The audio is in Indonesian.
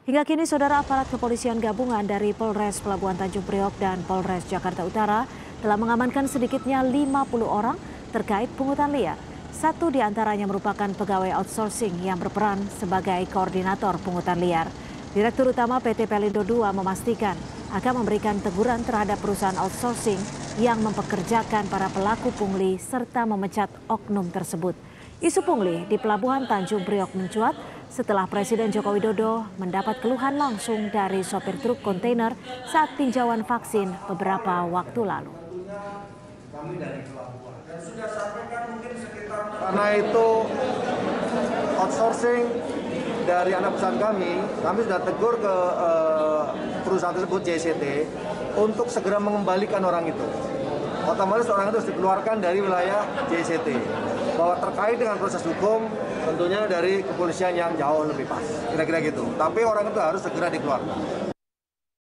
Hingga kini, saudara, aparat kepolisian gabungan dari Polres Pelabuhan Tanjung Priok dan Polres Jakarta Utara telah mengamankan sedikitnya 50 orang terkait pungutan liar. Satu di antaranya merupakan pegawai outsourcing yang berperan sebagai koordinator pungutan liar. Direktur Utama PT Pelindo II memastikan akan memberikan teguran terhadap perusahaan outsourcing yang mempekerjakan para pelaku pungli serta memecat oknum tersebut. Isu pungli di Pelabuhan Tanjung Priok mencuat setelah Presiden Joko Widodo mendapat keluhan langsung dari sopir truk kontainer saat tinjauan vaksin beberapa waktu lalu. Karena itu outsourcing dari anak perusahaan kami sudah tegur ke perusahaan tersebut JCT untuk segera mengembalikan orang itu. Otomatis orang itu harus dikeluarkan dari wilayah JCT. Bahwa terkait dengan proses hukum tentunya dari kepolisian yang jauh lebih pas, kira-kira gitu. Tapi orang itu harus segera dikeluarkan.